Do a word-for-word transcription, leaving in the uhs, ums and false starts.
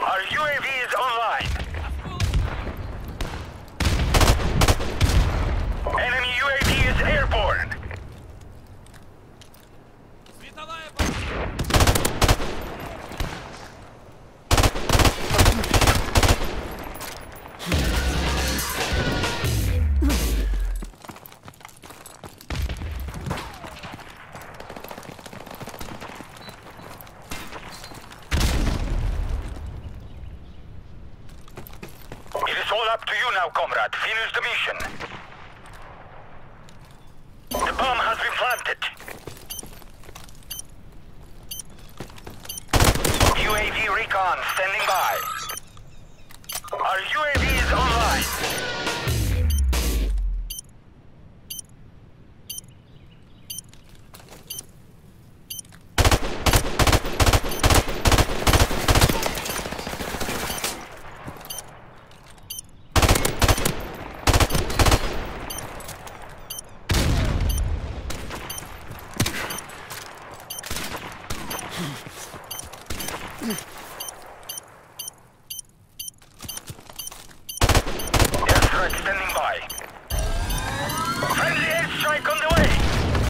Our U A V is online. Enemy U A V is airborne. It is all up to you now, comrade. Finish the mission. The bomb has been planted. U A V recon standing by. Our U A V is online. Airstrike standing by.